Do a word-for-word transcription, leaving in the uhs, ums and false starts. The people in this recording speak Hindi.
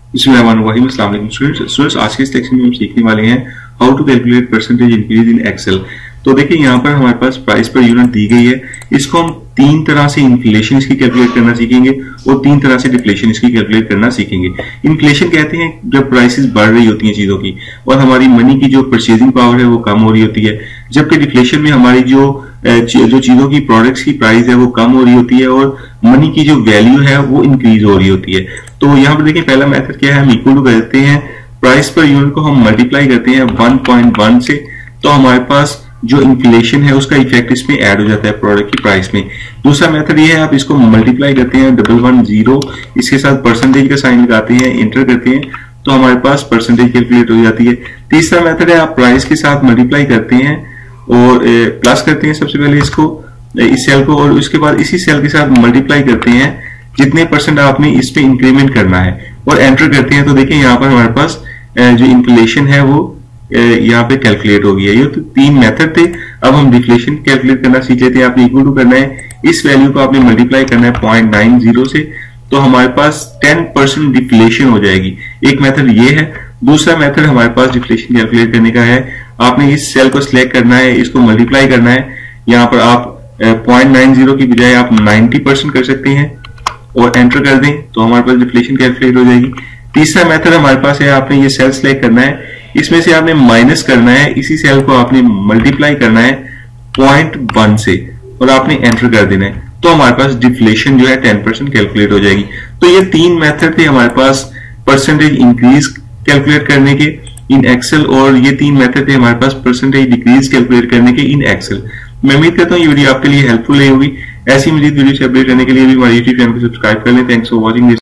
स्टूडेंट्स, आज के इस सेक्शन में हम सीखने वाले हैं how to calculate percentage increase in Excel. तो देखिए यहाँ पर हमारे पास प्राइस पर यूनिट दी गई है। इसको हम तीन तरह से इन्फ्लेशन इसकी कैलकुलेट करना सीखेंगे और तीन तरह से डिफ्लेशन इसकी कैलकुलेट करना सीखेंगे। इन्फ्लेशन कहते हैं जब प्राइसेस बढ़ रही होती हैं चीजों की और हमारी मनी की जो परचेजिंग पावर है वो कम हो रही होती है, जबकि डिफ्लेशन में हमारी जो जो चीजों की प्रोडक्ट्स की प्राइस है वो कम हो रही होती है और मनी की जो वैल्यू है वो इंक्रीज हो रही होती है। तो यहाँ पर देखिए पहला मेथड क्या है, हम इक्वल टू करते हैं प्राइस पर यूनिट को हम मल्टीप्लाई करते हैं वन पॉइंट वन से, तो हमारे पास जो इन्फ्लेशन है उसका इफेक्ट इसमें ऐड हो जाता है प्रोडक्ट की प्राइस में। दूसरा मेथड ये है, आप इसको मल्टीप्लाई करते हैं डबल वन जीरो, इसके साथ परसेंटेज का साइन लगाते हैं, इंटर करते हैं, तो हमारे पास परसेंटेज कैलकुलेट हो जाती है। तीसरा मेथड है, आप प्राइस के साथ मल्टीप्लाई करते हैं और प्लस करते हैं सबसे पहले इसको इस सेल को, और उसके बाद इसी सेल के साथ मल्टीप्लाई करते हैं जितने परसेंट आपने इस पे इंक्रीमेंट करना है और एंटर करते हैं। तो देखिए यहाँ पर हमारे पास जो इन्फ्लेशन है वो यहाँ पे कैलकुलेट हो गया। ये तो तीन मेथड थे। अब हम डिफ्लेशन कैलकुलेट करना सीख लेते हैं। आपने इक्वल टू करना है, इस वैल्यू को आपने मल्टीप्लाई करना है पॉइंट नाइन जीरो से, तो हमारे पास टेन परसेंट डिफ्लेशन हो जाएगी। एक मेथड ये है। दूसरा मेथड हमारे पास डिफ्लेशन कैलकुलेट करने का है, आपने इस सेल को सिलेक्ट करना है, इसको मल्टीप्लाई करना है। यहाँ पर आप पॉइंट नाइन जीरो की बजाय आप नाइन्टी परसेंट कर सकते हैं और एंटर कर दें तो हमारे पास डिफ्लेशन कैलकुलेट हो जाएगी। तीसरा मेथड हमारे पास है, आपने ये सेल सिलेक्ट करना है, इसमें से आपने माइनस करना है, इसी सेल को आपने मल्टीप्लाई करना है पॉइंट वन से और आपने एंटर कर देना है, तो हमारे पास डिफ्लेशन जो है टेन परसेंट कैलकुलेट हो जाएगी। तो ये तीन मेथड थे हमारे पास परसेंटेज इंक्रीज कैलकुलेट करने के इन एक्सेल, और ये तीन मेथड थे हमारे पास परसेंटेज डिक्रीज कैलकुलेट करने के इन एक्सेल। मैं उम्मीद करता हूँ ये वीडियो आपके लिए हेल्पफुल रही होगी। ऐसी मजीद वीडियो से अपडेट रहने के लिए भी हमारे यूट्यूब चैनल को सब्सक्राइब कर लें। Thanks for watching this.